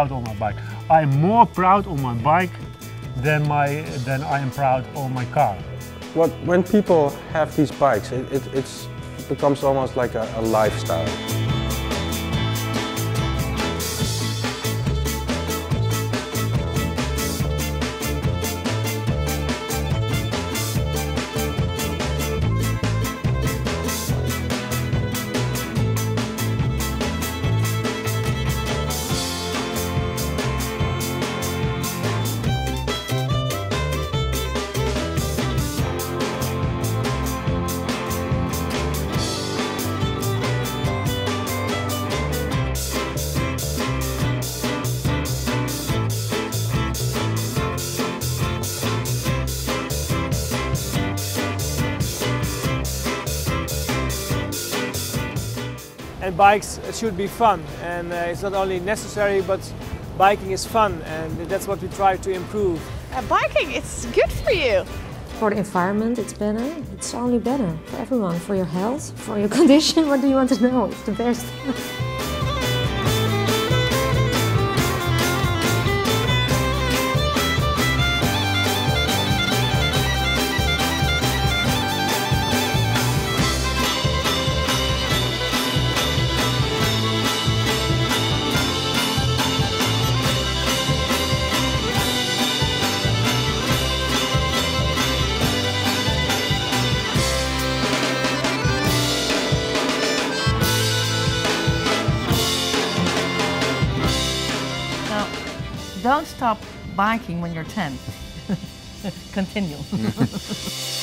proud on my bike. I'm more proud on my bike than I am proud on my car. When people have these bikes, it becomes almost like a lifestyle. And bikes should be fun, and it's not only necessary, but biking is fun, and that's what we try to improve. Biking, it's good for you. For the environment, it's better. It's only better for everyone, for your health, for your condition. What do you want to know? It's the best. Don't stop biking when you're 10. Continue.